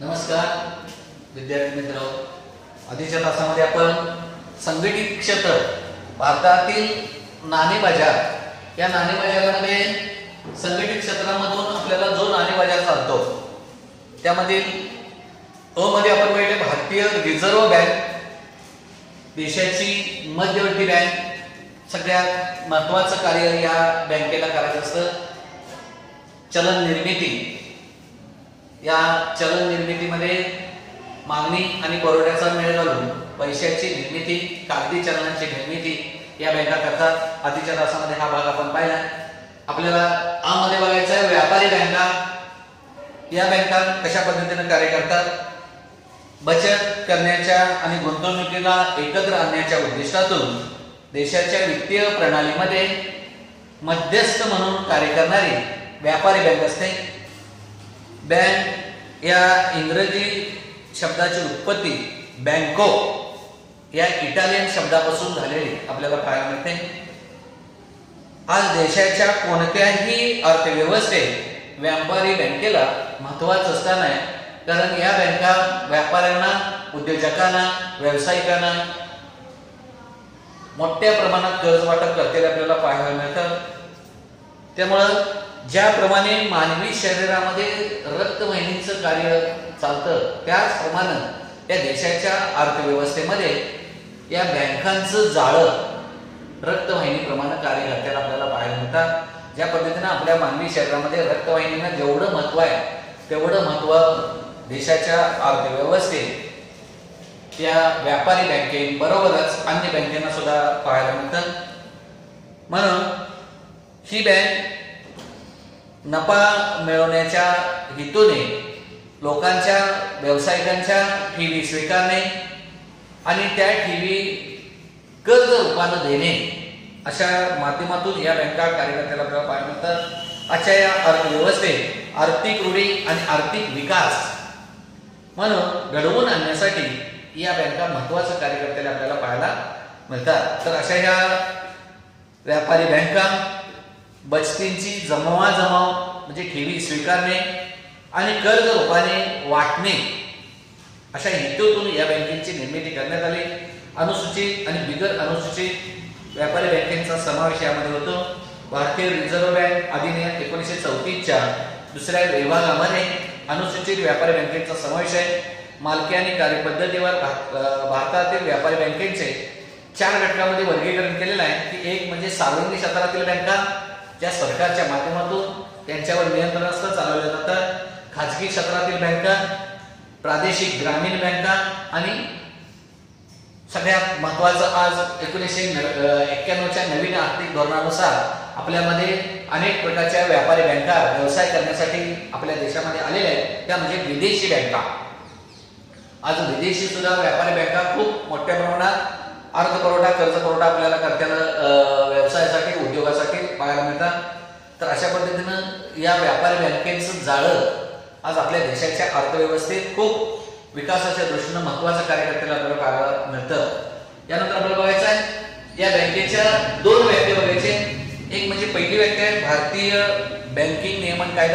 नमस्कार विद्यार्थी मित्र, आधीच्या तासामध्ये आपण संघटित क्षेत्र भारतातील नाणे बाजार या नाणे बाजारामध्ये संघटित क्षेत्रामधून आपल्याला जो नाणे बाजार चालतो त्यामधील अ मध्ये आपण पाहिले भारतीय रिझर्व्ह बँक, देशाची मध्यवर्ती बँक सगळ्यात महत्त्वाचं कार्य या बँकेला करायचं असतं चलन निर्मिती। या चलन निर्मितीमध्ये मागणी आणि पुरवठ्याचा मेळ घालून पैशाची निर्मिती, कागदी चलनाची निर्मिती या बँका करतात। आधीच्या तासामध्ये हा भाग आपण पाहिला। आपल्याला आ मध्ये बघायचं आहे व्यापारी बँका। या बँका कशा पद्धतीने कार्य करतात? बचत करण्याच्या आणि गुंतवणुकीला एकत्र आणण्याच्या उद्दिष्टातून देशाच्या वित्तीय प्रणालीमध्ये मध्यस्थ म्हणून कार्य करणारी व्यापारी बँक असते। बँक या इंग्रजी शब्दाची उत्पत्ती बँको या इटालियन शब्दापासून झालेली आपल्याला पाहायला मिळते। आज देशाच्या कोणत्याही अर्थव्यवस्थेत व्यापारी बँकेला महत्त्वाचं स्थान आहे, कारण या बँका व्यापाऱ्यांना, उद्योजकांना, व्यावसायिकांना मोठ्या प्रमाणात कर्ज वाटप करताना आपल्याला पाहायला मिळतं। त्यामुळे ज्याप्रमाणे मानवी शरीरामध्ये रक्तवाहिनीचं कार्य चालतं त्याचप्रमाणे या देशाच्या अर्थव्यवस्थेमध्ये या बँकांचं जाळं रक्तवाहिनीप्रमाणे कार्य करताना आपल्याला पाहायला मिळतं। ज्या पद्धतीने आपल्या मानवी शरीरामध्ये रक्तवाहिनीला जेवढं महत्त्व आहे तेवढं महत्त्व देशाच्या अर्थव्यवस्थेत या व्यापारी बँकेबरोबरच अन्य बँकांना सुद्धा पाहायला मिळतं। म्हणून ही बँक नफा मिळवण्याच्या हेतूने लोकांच्या, व्यावसायिकांच्या ठेवी स्वीकारणे आणि त्या ठेवी कर्ज रूपाने देणे अशा माध्यमातून या बँका कार्यकर्त्याला आपल्याला पाहायला मिळतात। आजच्या या अर्थव्यवस्थेत आर्थिक रूढी आणि आर्थिक विकास म्हणून घडवून आणण्यासाठी या बँका महत्त्वाचं कार्यकर्त्याला आपल्याला पाहायला मिळतात। तर अशा या व्यापारी बँका बचतींची जमवाजमव म्हणजे ठेवी स्वीकारणे आणि कर्ज रूपाने वाटणे अशा हेतूतून या बँकेची निर्मिती करण्यात आली। अनुसूचित आणि बिगर अनुसूचित व्यापारी बँकेचा समावेश यामध्ये होतो। भारतीय रिझर्व्ह बँक अधिनियम 1934च्या दुसऱ्या विभागामध्ये अनुसूचित व्यापारी बँकेचा समावेश आहे। मालकी आणि कार्यपद्धतीवर भारतातील व्यापारी बँकेचे 4 घटकांमध्ये वर्गीकरण केलेलं आहे की एक म्हणजे सार्वजनिक क्षेत्रातील बँका ज्या सरकारच्या माध्यमातून त्यांच्यावर नियंत्रण असतं, चालवल्या जातात, खाजगी क्षेत्रातील बँका, प्रादेशिक ग्रामीण बँका आणि सगळ्यात महत्त्वाचं आज 1991च्या नवीन आर्थिक धोरणानुसार आपल्यामध्ये अनेक प्रकारच्या व्यापारी बँका व्यवसाय करण्यासाठी आपल्या देशामध्ये आलेल्या आहेत, त्या म्हणजे विदेशी बँका। आज विदेशी सुद्धा व्यापारी बँका खूप मोठ्या प्रमाणात अर्थपुरवठा, कर्ज पुरवठा आपल्याला करताना व्यवसायासाठी, उद्योगासाठी पाहायला मिळतात। तर अशा पद्धतीनं या व्यापारी बँकेचं जाळं आज आपल्या देशाच्या अर्थव्यवस्थेत खूप विकासाच्या दृष्टीने महत्त्वाचं कार्य करताना आपल्याला पाहायला मिळतं। यानंतर आपल्याला बघायचं आहे या बँकेच्या 2 व्याख्या बघायचे। एक म्हणजे पहिली व्याख्या आहे भारतीय बँकिंग नियमन कायदा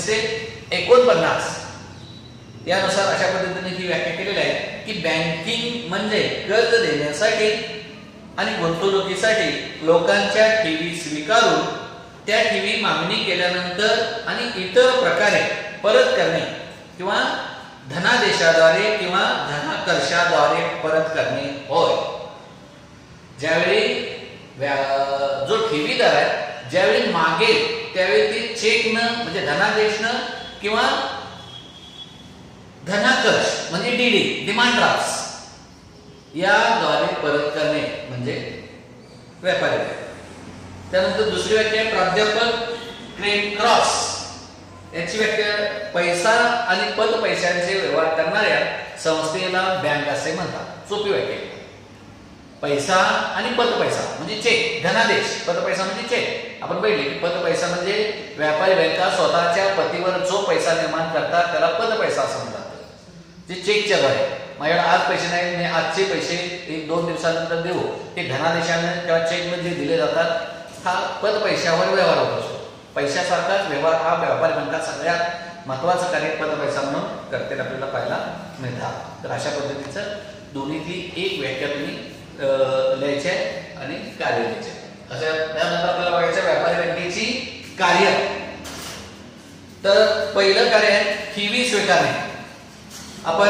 1949। यानुसार अशा पद्धतीने ही व्याख्या केलेली आहे की बँकिंग म्हणजे कर्ज देण्यासाठी आणि गुंतवणुकीसाठी लोकांच्या ठेवी स्वीकारून त्या ठेवी मागणी केल्यानंतर आणि इतर प्रकारे परत करणे किंवा धनादेशाद्वारे किंवा धनाकर्षाद्वारे परत करणे होय। ज्यावेळी जो ठेवीदार आहे ज्यावेळी मागेल त्यावेळी ती चेकनं म्हणजे धनादेशनं किंवा धनाकर्ष म्हणजे डीडी, डिमांड ड्राफ्ट याद्वारे परत करणे म्हणजे व्यापारी बँक। त्यानंतर दुसरी व्याख्या आहे प्राध्यापक क्रेन क्रॉस। याची व्याख्या पैसा आणि पत पैशांचे व्यवहार करणाऱ्या संस्थेला बँक असे म्हणतात। सोपी व्याख्या, पैसा आणि पत पैसा म्हणजे चेक, धनादेश, पत पैसा म्हणजे चेक। आपण पाहिले की पत पैसा म्हणजे व्यापारी बँका स्वतःच्या पतीवर जो पैसा निर्माण करतात त्याला पत पैसा असं म्हणतात, जे चेकच्या द्वारे माझ्याकडे आज पैसे नाही, मी आजचे पैसे 1-2 दिवसानंतर देऊ, ते धनादेशाने किंवा चेकने जे दिले जातात हा पत पैशावर व्यवहार होत असतो। पैशासारखाच व्यवहार हा व्यापारी बँका सगळ्यात महत्वाचं कार्य पदपैसा म्हणून करते आपल्याला पाहायला मिळतात. तर अशा पद्धतीचं दोन्हीतली एक व्याख्या तुम्ही लिहायची आहे आणि कार्य लिहायचे. अशा त्यानंतर आपल्याला बघायचं व्यापारी बँकेची कार्य. तर पहिलं कार्य आहे ठेवी स्वीकारणे. आपण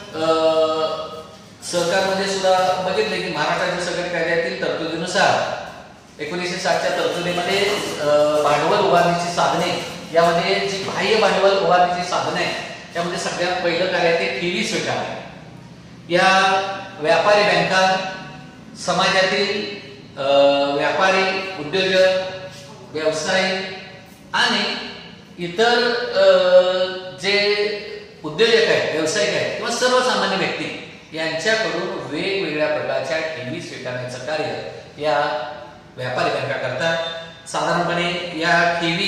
सहकारमध्ये सुद्धा बघितले की महाराष्ट्र सहकारी कायद्यातील तरतुदीनुसार 1960च्या तरतुदीमध्ये भांडवल उभारणीची साधने, यामध्ये जी बाह्य भांडवल उभारणीची साधने आहे त्यामध्ये सगळ्यात पहिलं कार्य आहे ठेवी स्वीकारणे. या व्यापारी बँका समाजातील व्यापारी, उद्योजक, व्यवसायी आणि इतर जे उद्योजक आहेत, व्यावसायिक आहेत किंवा सर्वसामान्य व्यक्ती यांच्याकडून वेगवेगळ्या प्रकारच्या ठेवी स्वीकारण्याचं कार्य या व्यापारी बँका करतात. साधारणपणे या ठेवी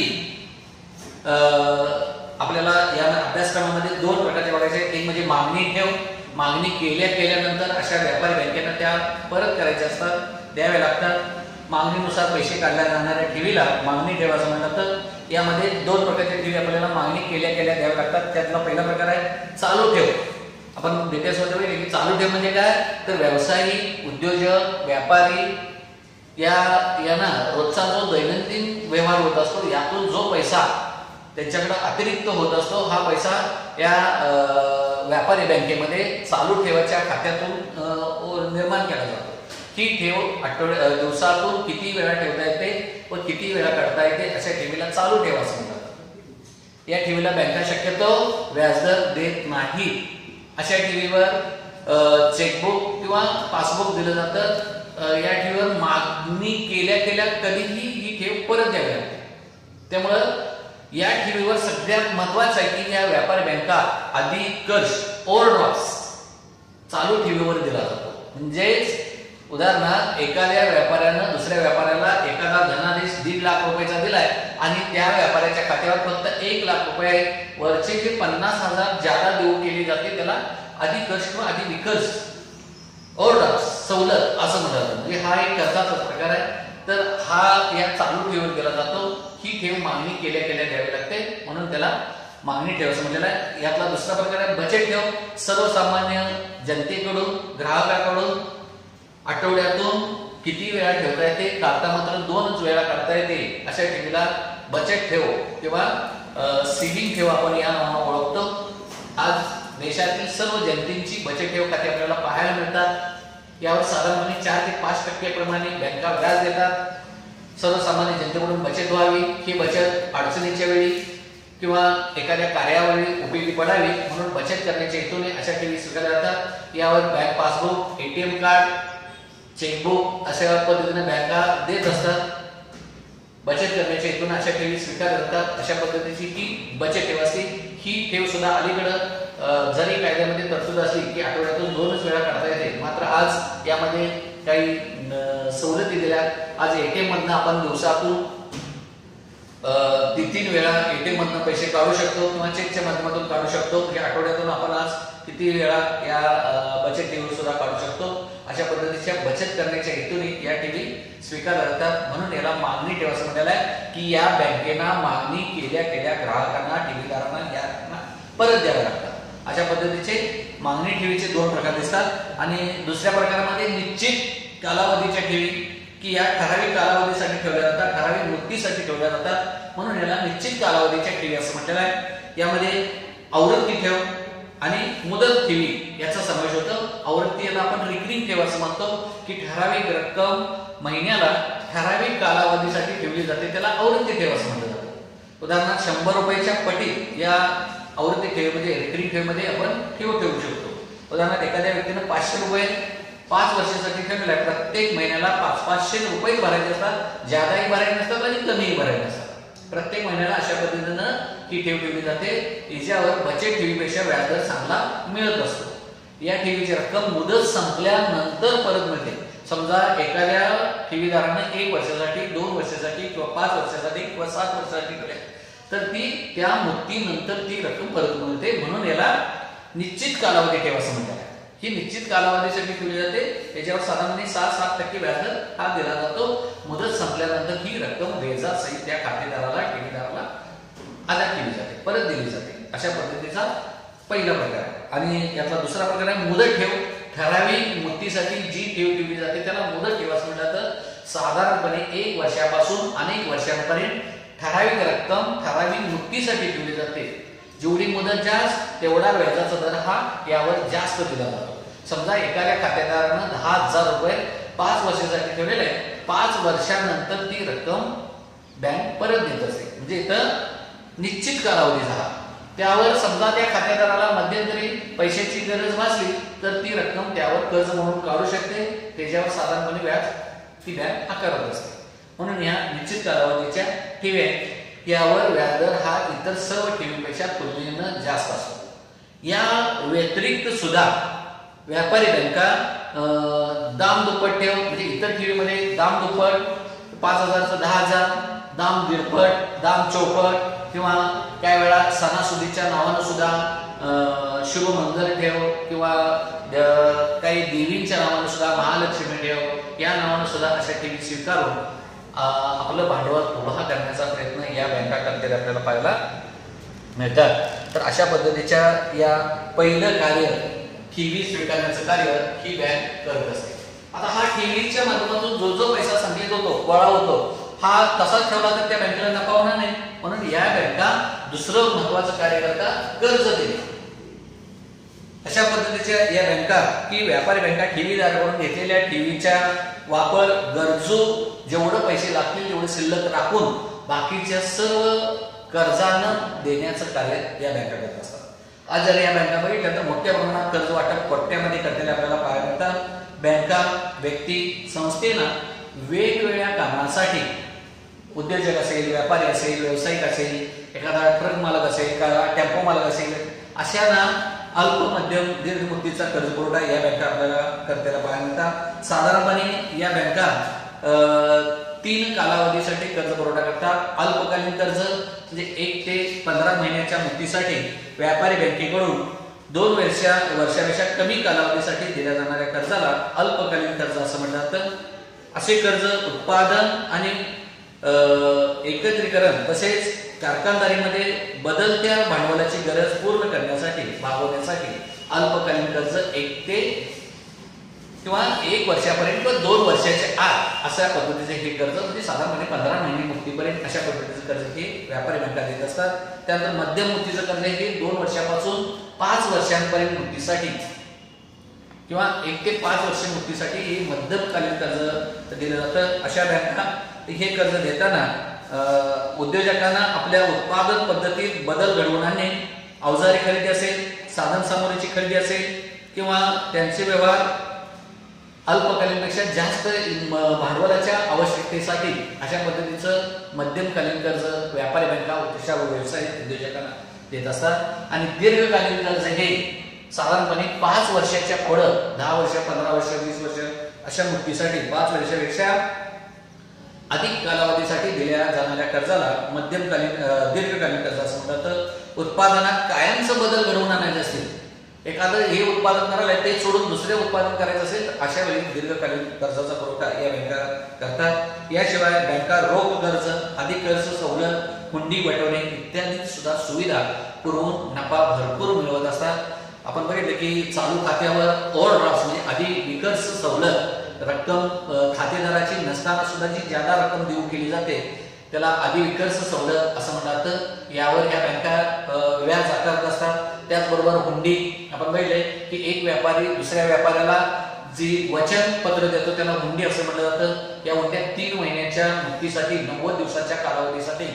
आपल्याला या अभ्यासक्रमामध्ये दोन प्रकारचे बघायचे. एक म्हणजे मागणी ठेव. मागणी केल्यानंतर अशा व्यापारी बँकेला त्या परत करायच्या असतात, द्याव्या लागतात. मागणीनुसार पैसे काढल्या जाणाऱ्या ठेवीला मागणी ठेव असं म्हणतात. तर यामध्ये दोन प्रकारच्या ठेवी आपल्याला मागणी केल्या द्याव्या लागतात. त्यातला पहिला प्रकार आहे चालू ठेव. आपण डिटेल्स मध्ये बघितले की चालू ठेव म्हणजे काय, तर व्यवसायी, उद्योजक, व्यापारी यांना रोजचा जो दैनंदिन व्यवहार होत असतो यातून जो पैसा त्यांच्याकडे अतिरिक्त होत असतो हा पैसा या व्यापारी बँकेमध्ये चालू ठेवाच्या खात्यातून निर्माण केला जातो. ही ठेव दिवसातून किती वेळा ठेवता येते व किती वेळा काढता येते अशा ठेवीला चालू ठेव असं म्हणतात. या ठेवीला बँका शक्यतो व्याजदर देत नाही. अशा ठेवीवर चेकबुक किंवा पासबुक दिलं जातं. या ठेवीवर मागणी केल्या कधीही ही ठेव परत द्यावी लागते. त्यामुळं या ठेवीवर सगळ्यात महत्वाचं आहे की या व्यापारी बँका आधी कर्ज ओव्हरड्राफ्ट चालू ठेवीवर दिला जातो. म्हणजेच उदाहरणार्थ एखाद्या व्यापाऱ्यानं दुसऱ्या व्यापाऱ्याला एखादा धनादेश 1.5 लाख रुपयाचा दिलाय आणि त्या व्यापाऱ्याच्या खात्यावर फक्त 1 लाख रुपये वरचे जे 50,000 ज्यादा देऊ केली जाते त्याला आधी कर्ज किंवा आधी विकर्ज ओव्हरड्राफ्ट सवलत असं म्हणतात. म्हणजे हा एक कर्जाचा प्रकार आहे. तर हा या चालू ठेवीवर दिला जातो. ही ठेव मागणी केल्या द्यावी लागते म्हणून त्याला मागणी ठेव असं म्हटलेलं आहे. यातला दुसरा प्रकार आहे बचत ठेव. सर्वसामान्य जनतेकडून, ग्राहकाकडून आठवड्यातून किती वेळा ठेवता येते, काढता मात्र 2च वेळा काढता येते अशा ठेवीला बचत ठेव किंवा सेव्हिंग ठेव आपण या नावाने ओळखतो. आज देशातील सर्व जनतेची बचत ठेव खाते आपल्याला पाहायला मिळतात. यावर साधारणपणे 4 ते 5% प्रमाणे बँका व्याज देतात. सर्वसामान्य जनतेकडून बचत व्हावी, ही बचत अडचणीच्या वेळी किंवा एखाद्या कार्यावेळी उपयोगी पडावी म्हणून बचत करण्याच्या हेतूने अशा ठेवी स्वीकारल्या जातात. यावर bank passbook, ATM card, chequebook अशा पद्धतीने बँका देत असतात. बचत करण्याच्या हेतूने अशा ठेवी स्वीकारल्या जातात. अशा पद्धतीची ही बचत ठेव असते. ही ठेव सुद्धा अलीकडं जरी कायद्यामध्ये तरतूद असली की आठवड्यातून 2च वेळा काढता येते, मात्र आज यामध्ये काही सवलती दिल्या. आज एटीएम मधनं आपण दिवसातून 3 वेळा एटीएम मधनं पैसे काढू शकतो किंवा चेकच्या माध्यमातून काढू शकतो. म्हणजे आठवड्यातून आपण आज किती वेळा या बचत ठेवीवर सुद्धा काढू शकतो. अशा पद्धतीच्या बचत करण्याच्या हेतूने या ठेवी स्वीकारल्या जातात. म्हणून याला मागणी ठेव असं म्हटलेलं आहे की या बँकेना मागणी केल्या ग्राहकांना, ठेवीदारांना यांना परत द्यावे लागतात. अशा पद्धतीचे मागणी ठेवीचे 2 प्रकार दिसतात. आणि दुसऱ्या प्रकारामध्ये निश्चित कालावधीच्या ठेवी की या ठराविक कालावधीसाठी ठेवल्या जातात, ठराविक मुदतीसाठी ठेवल्या जातात. म्हणून याला निश्चित कालावधीच्या ठेवी असं म्हटलेलं आहे. यामध्ये आवृत्ती ठेव आणि मुदत ठेवी याचा समावेश होतो. आवृत्ती याला आपण रिकरिंग ठेव असं म्हणतो की ठराविक रक्कम महिन्याला ठराविक कालावधीसाठी ठेवली जाते, त्याला आवृत्ती ठेव असं म्हटलं जातं. उदाहरणार्थ 100 रुपयाच्या पटीत या आवृत्ती ठेवीमध्ये रिकरिंग ठेवीमध्ये आपण ठेवू शकतो. उदाहरणार्थ एखाद्या व्यक्तीने 500 रुपये 5 वर्षासाठी ठेवलेला आहे. प्रत्येक महिन्याला 500 रुपये भरायचे असतात. ज्यादाही भरायचे नसतात आणि कमीही भरायचे नसतात. प्रत्येक महिन्याला अशा पद्धतीनं ही ठेव ठेवली जाते. हिच्यावर बचत ठेवीपेक्षा व्याजदर चांगला मिळत असतो. या ठेवीची रक्कम मुदत संपल्यानंतर परत मिळते. समजा एखाद्या ठेवीदाराने 1 वर्षासाठी, 2 वर्षासाठी किंवा 5 वर्षासाठी किंवा 7 वर्षासाठी ठेवले तर ती त्या मुदतीनंतर ती रक्कम परत मिळते. म्हणून याला निश्चित कालावधी ठेव असं म्हणतात. ही निश्चित कालावधीसाठी ठेवली जाते. याच्यावर साधारणपणे 6-7% व्याजदर हा दिला जातो. मुदत संपल्यानंतर ही रक्कम व्याजासहित त्या खातेदाराला, ठेवीदाराला अदा केली जाते, परत दिली जाते. अशा पद्धतीचा पहिला प्रकार आहे. आणि यातला दुसरा प्रकार आहे मुदत ठेव. ठराविक मुदतीसाठी जी ठेव ठेवली जाते त्याला मुदत ठेव असं म्हटलं तर साधारणपणे 1 वर्षापासून अनेक वर्षांपर्यंत ठराविक रक्कम ठराविक मुदतीसाठी ठेवली जाते. जेवढी मुदत जास्त तेवढा व्याजाचा दर हा यावर जास्त दिला जातो. समजा एखाद्या खातेदारानं 10,000 रुपये 5 वर्षासाठी ठेवलेले आहे, 5 वर्षानंतर ती रक्कम बँक परत देत असते. म्हणजे इथं निश्चित कालावधी झाला. त्यावर समजा त्या खातेदाराला मध्यंतरी पैशाची गरज भासली तर ती रक्कम त्यावर कर्ज म्हणून काढू शकते. त्याच्यावर साधारणपणे व्याज ती बँक आकारत असते. म्हणून या निश्चित कालावधीच्या ठेवी यावर व्याजदर हा इतर सर्व ठेवींपेक्षा तुलनेनं जास्त असतो. या व्यतिरिक्त सुद्धा व्यापारी बँका दाम दुप्पट ठेव म्हणजे इतर ठेवीमध्ये दाम दुप्पट 5,000चं 10,000, दाम दीडपट, दाम चौपट किंवा काही वेळा सणासुदीच्या नावानं सुद्धा शुभमंगल ठेव किंवा काही देवींच्या नावानं सुद्धा महालक्ष्मी ठेव या नावानं सुद्धा अशा ठेवी स्वीकारून आपलं भांडवल उभा करण्याचा प्रयत्न या बँका करतात आपल्याला पाहायला मिळतात. तर अशा पद्धतीच्या या पहिलं कार्य ठेवी स्वीकारण्याचं कार्य ही बँक करत असते. आता हा ठेवीच्या माध्यमातून जो जो पैसा संकलित होतो गोळा होतो हा तसाच ठेवला तर त्या बँकेला नफा होणार नाही. म्हणून या बँका दुसरं महत्वाचं कार्य करतात कर्ज देणे. अशा पद्धतीच्या या बँका की व्यापारी बँका ठेवीदाराकडून घेतलेल्या ठेवीच्या वापर गरजू जेवढे पैसे लागतील तेवढे शिल्लक राखून बाकीच्या सर्व कर्जानं देण्याचं कार्य या बँका करत असतात. आज जर या बँका बघितल्या तर मोठ्या प्रमाणात कर्ज वाटप कोट्यामध्ये करताना आपल्याला पाहायला मिळतात. बँका व्यक्ती संस्थेना वेगवेगळ्या कारणासाठी उद्योजक असेल, व्यापारी असेल, व्यावसायिक असेल, एखादा ट्रक मालक असेल, एखादा टेम्पो मालक असेल अशांना अल्प मध्यम दीर्घ मुदतीचा कर्ज पुरवठा या बँका आपल्याला करताना पाहायला मिळतात. साधारणपणे या बँका 3 कालावधीसाठी कर्ज पुरवठा करतात. अल्पकालीन कर्ज म्हणजे 1 ते 15 महिन्याच्या मुदतीसाठी व्यापारी बँकेकडून 2 वर्षापेक्षा कमी कालावधीसाठी दिल्या जाणाऱ्या कर्जाला अल्पकालीन कर्ज असं म्हणलं जातं. असे कर्ज उत्पादन आणि एकत्रीकरण तसेच कारखानदारीमध्ये बदलत्या भांडवलाची गरज पूर्ण करण्यासाठी भागवण्यासाठी अल्पकालीन कर्ज 1 वर्षापर्यंत 2 वर्षाच्या आत अशा पद्धतीचे हे कर्ज म्हणजे साधारणपणे 15 महिने मुदतीपर्यंत अशा पद्धतीचे कर्ज हे व्यापारी बँका देत असतात. त्यानंतर मध्यम मुदतीचं कर्ज हे 2 वर्षापासून 5 वर्षांपर्यंत मुदतीसाठी किंवा 1 ते 5 वर्ष मुदतीसाठी हे मध्यमकालीन कर्ज दिलं जातं. अशा बँका हे कर्ज देताना उद्योजकांना आपल्या उत्पादन पद्धतीत बदल घडवून आणणे, अवजारे खरेदी असेल, साधन सामुग्रीची खरेदी असेल किंवा त्यांचे व्यवहार अल्पकालीनपेक्षा जास्त भांडवलाच्या आवश्यकतेसाठी अशा पद्धतीचं मध्यमकालीन कर्ज व्यापारी बँका अशा व्यावसायिक उद्योजकांना देत असतात. आणि दीर्घकालीन कर्ज हे साधारणपणे 5 वर्षाच्या पुढं 10 वर्ष, 15 वर्ष, 20 वर्ष अशा मुदतीसाठी 5 वर्षापेक्षा अधिक कालावधीसाठी दिल्या जाणाऱ्या कर्जाला दीर्घकालीन कर्ज असं म्हणतात. उत्पादनात कायमचा बदल घडवून आणायचे असतील, एखादं हे उत्पादन करायला ते सोडून दुसरे उत्पादन करायचं असेल तर अशा वेळी दीर्घकालीन कर्जाचा पुरवठा या बँका करतात. याशिवाय बँका रोख कर्ज, अधिक कर्ज सवलत, हुंडी वटवणे इत्यादी सुद्धा सुविधा पुरवून नफा भरपूर मिळवत असतात. आपण बघितलं की चालू खात्यावर ओव्हरड्राफ्ट म्हणजे अधिक विकर्स सवलत रक्कम खातेदाराची नसताना सुद्धा जी ज्यादा रक्कम देऊ केली जाते त्याला अधिविकर्स सवलत असं म्हणतात. यावर ह्या बँका व्याज आकारत असतात. त्याचबरोबर हुंडी आपण बघितले की एक व्यापारी दुसऱ्या व्यापाऱ्याला जी वचन पत्र देतो त्याला हुंडी असं म्हटलं जातं. या हुंड्या 3 महिन्याच्या मुदतीसाठी 90 दिवसाच्या कालावधीसाठी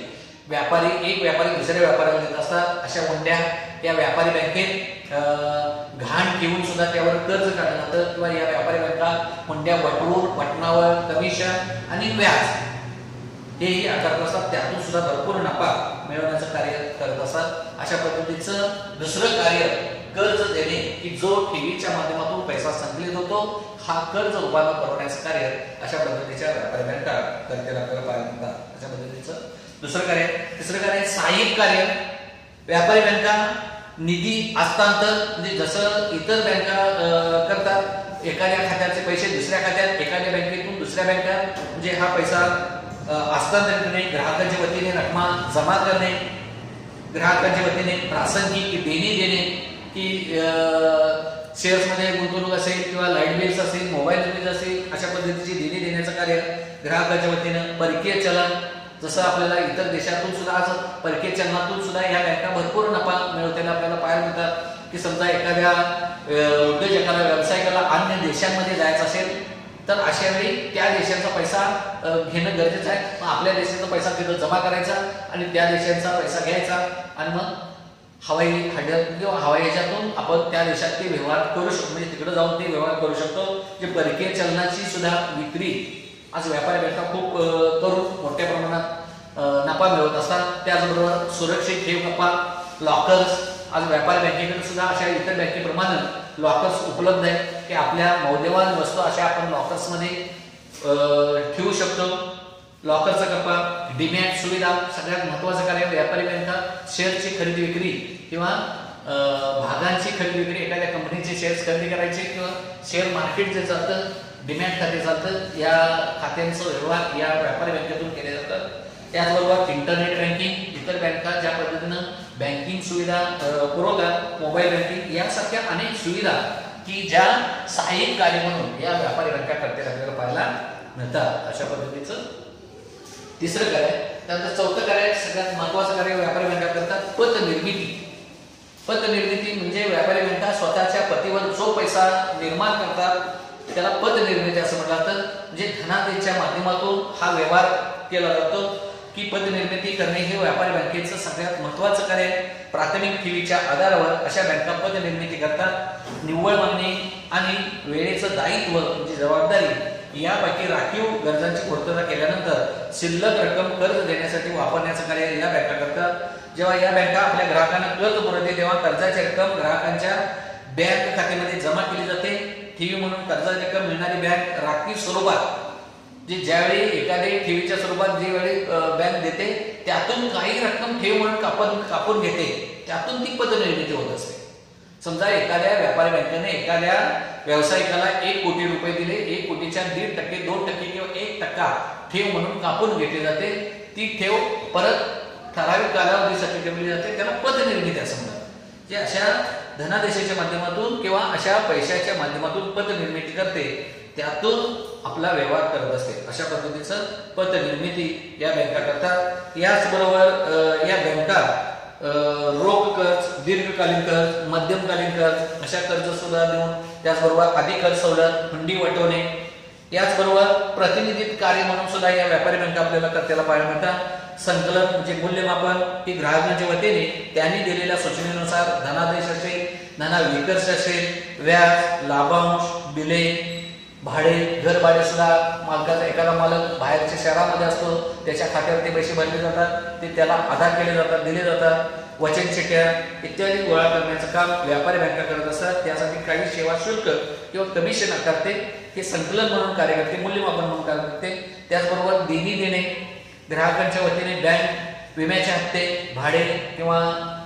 एक व्यापारी दुसऱ्या व्यापाऱ्याला देत असतात. अशा हुंड्या या व्यापारी बँकेत घाण ठेवून सुद्धा त्यावर कर्ज काढलं जातं किंवा या व्यापारी बँका हुंड्या वटणावर कमिशन आणि व्याज हेही आकारत असतात. त्यातून सुद्धा भरपूर नफा मिळवण्याचं कार्य करत असतात. अशा पद्धतीचं दुसरं कार्य कर्ज देणे की जो ठेवीच्या माध्यमातून पैसा संकलित होतो हा कर्ज रूपाने पुरवण्याचं कार्य अशा पद्धतीच्या व्यापारी बँका करतील आपल्याला पाहायला मिळतात. अशा पद्धतीचं दुसरं कार्य. तिसरं कार्य सहाय्यक कार्य. व्यापारी बँका निधी हस्तांतर म्हणजे जसं इतर बँका करतात एखाद्या खात्याचे पैसे दुसऱ्या खात्यात एखाद्या बँकेतून दुसऱ्या बँकेत म्हणजे हा पैसा हस्तांतरित करणे, ग्राहकांच्या वतीने रक्कम जमा करणे ग्राहकांच्या वतीने प्रासंगिक देणी देणे, की शेअर्समध्ये गुंतवणूक असेल किंवा लाईट बिल्स असेल, मोबाईल बिल्स असेल, अशा पद्धतीची देणी देण्याचं कार्य ग्राहकांच्या वतीनं. परकीय चलन, जसं आपल्याला इतर देशातून सुद्धा आज परकीय चलनातून सुद्धा या बँका भरपूर नफा मिळवताना आपल्याला पाहायला मिळतात. की समजा एखाद्या उद्योजकाला, व्यावसायिकाला अन्य देशांमध्ये जायचं असेल तर अशा वेळी त्या देशाचा पैसा घेणं गरजेचं आहे. मग आपल्या देशाचा पैसा तिथं जमा करायचा आणि त्या देशांचा पैसा घ्यायचा आणि मग हवाई अड्ड्यात किंवा हवाई ह्याच्यातून आपण त्या देशात ते व्यवहार करू शकतो, म्हणजे तिकडे जाऊन ते व्यवहार करू शकतो. जे परकीय चलनाची सुद्धा विक्री आज व्यापारी बँका खूप करून मोठ्या प्रमाणात नफा मिळवत असतात. त्याचबरोबर सुरक्षित ठेव कपात, लॉकर्स, आज व्यापारी बँकेकडे सुद्धा अशा इतर बँकेप्रमाणे लॉकर्स उपलब्ध आहेत की आपल्या मौल्यवान वस्तू अशा आपण लॉकर्समध्ये ठेवू शकतो. लॉकरचा कप्पा, डीमॅट सुविधा, सगळ्यात महत्त्वाचं कार्य व्यापारी बँका शेअरची खरेदी विक्री किंवा भागांची खरेदी विक्री, एखाद्या कंपनीचे शेअर्स खरेदी करायचे किंवा शेअर मार्केट जे चालतं, डीमॅट खाते चालतं, या खात्यांचं व्यवहार या व्यापारी बँकेतून केले जातात. त्याचबरोबर इंटरनेट बँकिंग, इतर बँका ज्या पद्धतीनं बँकिंग सुविधा पुरवतात, मोबाईल बँकिंग यासारख्या अनेक सुविधा की ज्या सहाय्यक कार्य म्हणून या व्यापारी बँका करते आपल्याला पाहायला मिळतात. अशा पद्धतीचं तिसरं कार्य. त्यानंतर चौथं कार्य, सगळ्यात महत्त्वाचं कार्य व्यापारी बँका करतात, पत निर्मिती. पत निर्मिती म्हणजे व्यापारी बँका स्वतःच्या पतीवर जो पैसा निर्माण करतात त्याला पत निर्मिती असं म्हटलं जातं. म्हणजे धनादेशच्या माध्यमातून हा व्यवहार केला जातो. की पत निर्मिती करणे हे व्यापारी बँकेचं सगळ्यात महत्त्वाचं कार्य आहे. प्राथमिक ठेवीच्या आधारावर अशा बँका पत निर्मिती करतात. निव्वळ मागणी आणि वेळेचं दायित्व म्हणजे जबाबदारी यापैकी राखीव गरजांची पूर्तता केल्यानंतर शिल्लक रक्कम कर्ज देण्यासाठी वापरण्याचं कार्य या बँका करतात. जेव्हा या बँका आपल्या ग्राहकांना कर्ज पुरवते तेव्हा कर्जाची रक्कम ग्राहकांच्या बँक खात्यामध्ये जमा केली जाते. ठेवी म्हणून कर्जाची रक्कम मिळणारी बँक राखीव स्वरूपात, जे ज्यावेळी एखाद्या ठेवीच्या स्वरूपात जी वेळी बँक देते त्यातून काही रक्कम ठेव म्हणून कापून घेते, त्यातून ती पत निर्मिती होत असते. समजा एखाद्या व्यापारी बँकेने एखाद्या व्यावसायिकाला 1 कोटी रुपये दिले, 1 कोटीच्या 1.5%, 2% किंवा 1% ठेव म्हणून कापून घेतली जाते. ती ठेव परत ठराविक कालावधीसाठी ठेवली जाते, त्याला पत निर्मिती असं म्हणतात. जे अशा धनादेशाच्या माध्यमातून किंवा अशा पैशाच्या माध्यमातून पत निर्मिती करते, त्यातून आपला व्यवहार करत असते. अशा पद्धतीचं पत निर्मिती या बँका करतात. याचबरोबर या बँका रोख कर्ज, दीर्घकालीन कर्ज, मध्यमकालीन कर्ज अशा कर्ज सुद्धा देऊन, त्याचबरोबर अधिक कर्ज सवलत, हुंडी वटवणे, याचबरोबर प्रतिनिधित्व कार्य म्हणून सुद्धा या व्यापारी बँका आपल्याला करताना पाहायला मिळतात. संकलन म्हणजे मूल्यमापन, की ग्राहकांच्या वतीने त्यांनी दिलेल्या सूचनेनुसार धनादेश असेल, धनाविकर्ष असेल, व्याज, लाभांश, बिले, भाडे, घर भाडे सुद्धा मालकाचा, एखादा मालक बाहेरच्या शहरामध्ये असतो त्याच्या खात्यावर ते पैसे भरले जातात, ते त्याला अदा केले जातात, दिले जातात. वचन चिठ्ठ्या इत्यादी गोळा करण्याचं काम व्यापारी बँका करत असतात. त्यासाठी काही सेवा शुल्क किंवा कमिशन आकारते. हे संकलन म्हणून कार्य करते, मूल्यमापन म्हणून कार्य करते. त्याचबरोबर देणी देणे, ग्राहकांच्या वतीने बँक विम्याचे हप्ते, भाडे किंवा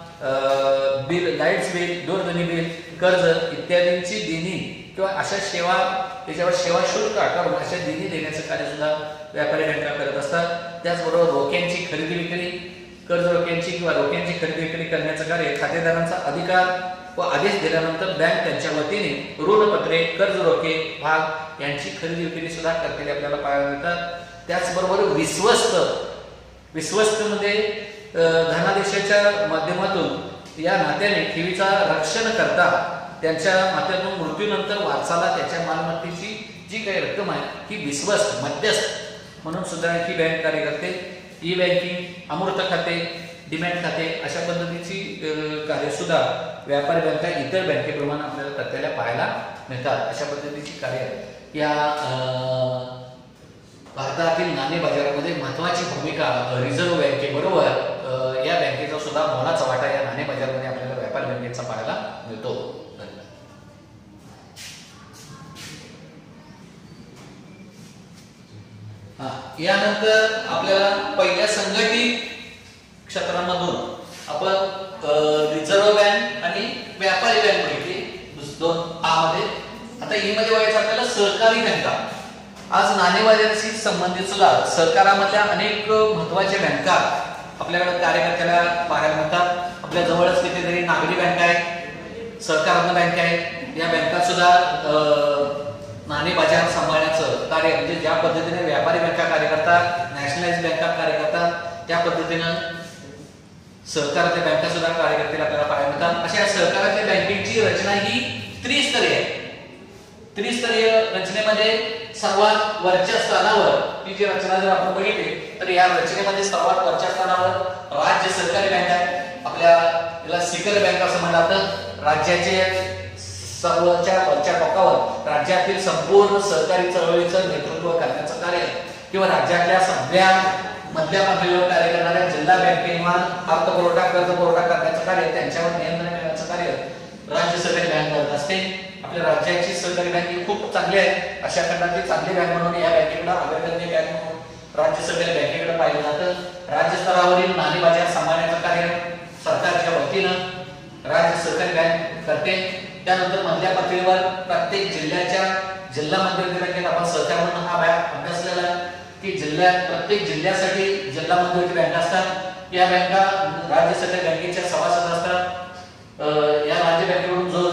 बिल, लाईट्स बिल, दूरध्वनी बिल, कर्ज इत्यादींची देणी किंवा अशा सेवा, त्याच्यावर सेवा शुल्क आकारून अशा देणी देण्याचं कार्य सुद्धा व्यापारी बँका करत असतात. त्याचबरोबर रोख्यांची खरेदी विक्री, कर्ज रोख्यांची किंवा रोख्यांची खरेदी विक्री करण्याचं कार्य खातेदारांचा अधिकार व आदेश दिल्यानंतर बँक त्यांच्या वतीने ऋणपत्रे, कर्ज रोखे, भाग यांची खरेदी विक्री सुद्धा करतेली आपल्याला पाहायला मिळतात. त्याचबरोबर विश्वस्त मध्ये धनादेशाच्या माध्यमातून या नात्याने ठेवीचा रक्षण करता त्यांच्या नात्यातून मृत्यूनंतर वारसाला त्याच्या मालमत्तेची जी काही रक्कम आहे ही विश्वस्त, मध्यस्थ म्हणून सुद्धा ही बँक कार्य करते. ई बँकिंग, अमूर्त खाते, डीमॅट खाते अशा पद्धतीची कार्य सुद्धा व्यापारी बँका इतर बँकेप्रमाणे आपल्याला करताना पाहायला मिळतात. अशा पद्धतीची कार्य या भारतातील नाणे बाजारामध्ये महत्त्वाची भूमिका रिझर्व्ह बँकेबरोबर या बँकेचा सुद्धा मोलाचा वाटा या नाणे बाजारामध्ये आपल्याला व्यापारी बँकेचा पाहायला मिळतो. यानंतर आपल्याला पहिल्या संघटित क्षेत्रांमधून आपण रिझर्व्ह बँक आणि व्यापारी बँक बघितली 2A मध्ये. आता ई मध्ये व्हायचं आपल्याला सहकारी बँका. आज नाणेबाजाराशी संबंधित सुद्धा सरकारामधल्या अनेक महत्त्वाच्या बँका आपल्याकडे कार्यकर्त्याला पाहायला मिळतात। आपल्या जवळच कितीतरी नागरी बँका आहेत, सहकार बँक आहे, या बँका सुद्धा नाणे बाजार सांभाळण्याचं कार्य म्हणजे ज्या पद्धतीने व्यापारी बँका कार्य करतात, नॅशनलाइज बँका कार्य करतात, त्या पद्धतीनं सहकाराच्या बँका सुद्धा कार्यकर्त्याला आपल्याला पाहायला मिळतात। अशा सहकाराच्या बँकेची रचना ही त्रिस्तरीय आहे। त्रिस्तरीय रचनेमध्ये सर्वात वरच्या स्थानावर ही जी रचना जर आपण बघितली तर या रचनेमध्ये सर्वात वरच्या स्थानावर राज्य सहकारी बँक आहे। आपल्या याला सिकर बँक असं म्हणलं जातं। राज्याचे सर्वच्या वरच्या टोकावर राज्यातील संपूर्ण सहकारी चळवळीचं नेतृत्व करण्याचं कार्य किंवा राज्यातल्या सगळ्या मधल्या पातळीवर कार्य करणाऱ्या जिल्हा बँकेवर अर्थपुरवठा कर्ज पुरवठा करण्याचं कार्य, त्यांच्यावर नियंत्रण ठेवण्याचं कार्य राज्य सहकारी बँक करत असते। आपल्या राज्याची सहकारी बँक ही खूप चांगली आहे, अशा खंडाची चांगली बँक म्हणून या बँकेकडे अग्रगण्य बँक म्हणून राज्य सहकारी बँकेकडे पाहिलं जातं। राज्य स्तरावरील नाणे बाजार सांभाळण्याचं कार्य सरकारच्या वतीनं राज्य सहकारी बँक करते। त्यानंतर मधल्या पातळीवर प्रत्येक जिल्ह्याच्या जिल्हा मध्यवर्ती बँकेत आपण सहकार म्हणून हा अभ्यासलेला आहे की जिल्ह्यात प्रत्येक जिल्ह्यासाठी जिल्हा मध्यवर्ती बँका असतात। या बँका राज्य सहकारी बँकेच्या सभासद असतात। या राज्य बँकेकडून जो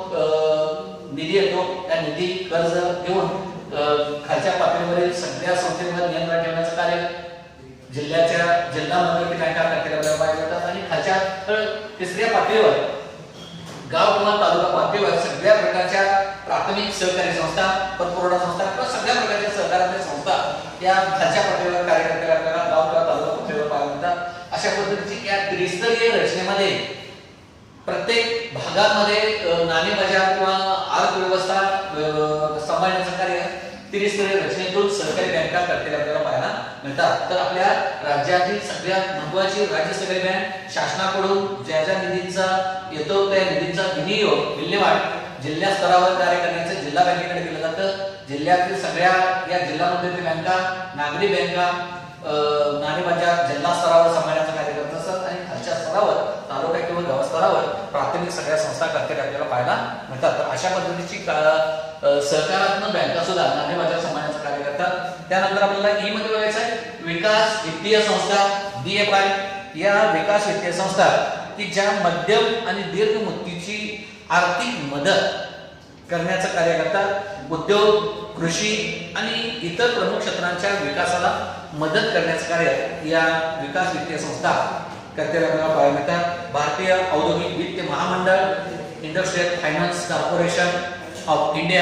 निधी येतो त्या निधी कर्ज घेऊन खालच्या पातळीवरील सगळ्या संस्थांवर नियंत्रण ठेवण्याचं कार्य जिल्ह्याच्या जिल्हा मध्यवर्ती बँका करतात पाहिजे जातात। आणि खालच्या तिसऱ्या पातळीवर गाव किंवा तालुका पातळीवर सगळ्या प्रकारच्या प्राथमिक सहकारी संस्था, पतपुरवठा संस्था किंवा सगळ्या प्रकारच्या सहकार्य संस्था या खालच्या पातळीवर कार्य करतात। आपल्याला गाव किंवा तालुका पातळीवर पाहायला मिळतात। अशा पद्धतीची या त्रिस्तरीय रचनेमध्ये प्रत्येक भागामध्ये नाणे बाजार किंवा अर्थव्यवस्था सांभाळण्याचं कार्य त्रिस्तरीय रचनेतून सहकारी बँका करतील आपल्याला पाहायला मिळतात। तर आपल्या राज्यातील सगळ्यात महत्त्वाची राज्य सहकारी बँक शासनाकडून ज्या ज्या निधीचा येतो त्या निधीचा विनियोग विल्हेवाट जिल्हा स्तरावर कार्य करण्याचं जिल्हा बँकेकडे केलं जातं। जिल्ह्यातील सगळ्या या जिल्हा मध्यवर्ती बँका, नागरी बँका नाणे बाजार जिल्हा स्तरावर सांभाळण्याचं कार्य करत असतात आणि खालच्या स्तरावर तालुका किंवा गाव स्तरावर प्राथमिक सगळ्या संस्था करतील आपल्याला पाहायला मिळतात। तर अशा पद्धतीची सहकारात्मक बँका सुद्धा नाणे बाजार सांभाळण्याचं कार्य करतात। त्यानंतर आपल्याला ई मध्ये बघायचं आहे विकास वित्तीय संस्था DFI। या विकास वित्तीय संस्था की ज्या मध्यम आणि दीर्घ मुदतीची आर्थिक मदत करण्याचं कार्य करतात। उद्योग, कृषी आणि इतर प्रमुख क्षेत्रांच्या विकासाला मदत करण्याचं कार्य या विकास वित्तीय संस्था करते आपल्याला पाहायला मिळतात। भारतीय औद्योगिक वित्त महामंडळ industrial finance corporation of India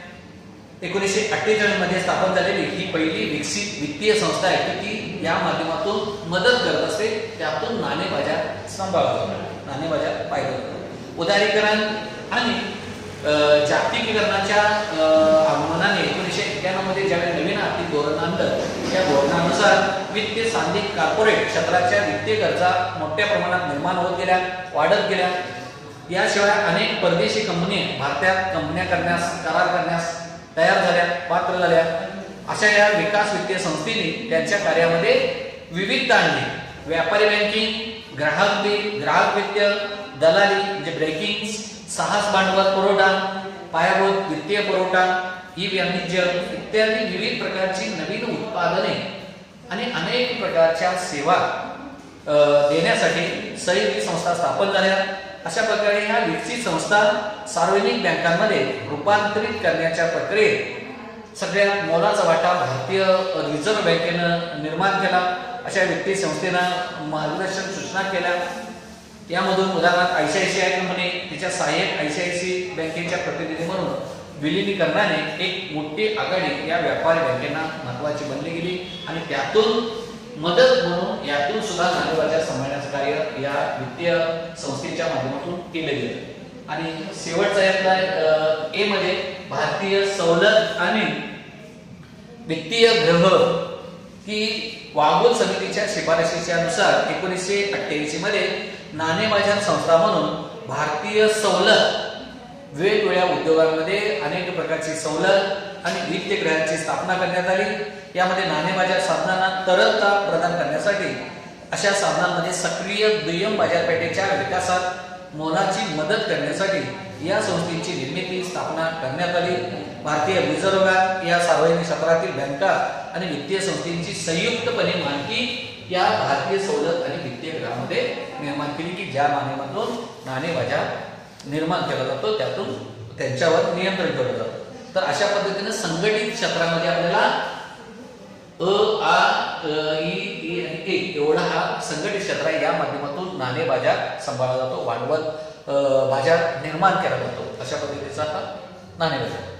1948 मध्ये स्थापन झालेली ही पहिली विकसित वित्तीय संस्था आहे की ती या माध्यमातून मदत करत असते, त्यातून नाणे बाजार सांभाळतो, नाणे बाजार पाहिलं जातं। उदारीकरण आणि जागतिकीकरणाच्या आगमनाने 1991 मध्ये ज्यावेळी नवीन आर्थिक धोरण आणलं त्या धोरणानुसार वित्तीय सांघिक कॉर्पोरेट क्षेत्राच्या वित्तीय गरजा मोठ्या प्रमाणात निर्माण होत गेल्या, वाढत गेल्या। याशिवाय अनेक परदेशी कंपनी भारतात कंपन्या करण्यास करार करण्यास तयार झाल्या, पात्र झाल्या। अशा या विकास वित्तीय संस्थेने त्यांच्या कार्यामध्ये विविधता आणली। व्यापारी बँकिंग, ग्राहक वित्त, दलाली म्हणजे ब्रेकिंग, साहस भांडवल पुरवठा, पायाभूत वित्तीय पुरवठा, ई वाणिज्य इत्यादी विविध प्रकारची नवीन उत्पादने आणि अनेक प्रकारच्या सेवा देण्यासाठी सहित संस्था स्थापन झाल्या। अशा प्रकारे ह्या विकसित संस्था सार्वजनिक बँकांमध्ये रूपांतरित करण्याच्या प्रक्रियेत सगळ्यात मोलाचा वाटा भारतीय रिझर्व्ह बँकेनं निर्माण केला। अशा वित्तीय संस्थेनं मार्गदर्शन सूचना केल्या। यामधून उदाहरणार्थ ICICI कंपनी तिच्या सहाय्यक ICICI बँकेच्या प्रतिनिधी म्हणून विलीनीकरणाने एक मोठी आघाडी या व्यापारी बँकेना महत्त्वाची बनली गेली आणि त्यातून मदत म्हणून यातून सुद्धा नाणे बाजार सांभाळण्याचं कार्य या वित्तीय संस्थेच्या माध्यमातून केले गेले। आणि शेवटचा यातला ए मध्ये भारतीय सवलत आणि वित्तीय ग्रह की वागोल समितीच्या शिफारशीच्या नुसार 1988 मध्ये नाणे बाजार संस्था म्हणून भारतीय सवलत वेगवेगळ्या उद्योगांमध्ये अनेक प्रकारची सवलत आणि वित्तीय ग्रहांची स्थापना करण्यात आली। यामध्ये नाणे बाजार साधनांना तरलता प्रदान करण्यासाठी अशा साधनांमध्ये सक्रिय दुय्यम बाजारपेठेच्या विकासात मोलाची मदत करण्यासाठी या संस्थेची निर्मिती स्थापना करण्यात आली। भारतीय रिझर्व्ह बँक या सार्वजनिक क्षेत्रातील बँका आणि वित्तीय संस्थांची संयुक्तपणे मालकी या भारतीय सवलत आणि वित्तीय गृहामध्ये निर्माण केली की ज्या माध्यमातून नाणे बाजार निर्माण केला जातो, त्यातून त्यांच्यावर नियंत्रण ठेवलं जातं. तर अशा पद्धतीने संघटित क्षेत्रामध्ये आपल्याला ई आणि ए एवढा हा संघटित क्षेत्र आहे. या माध्यमातून नाणे बाजार सांभाळला जातो, भांडवल बाजार निर्माण केला जातो. अशा पद्धतीचा हा नाणे बाजार.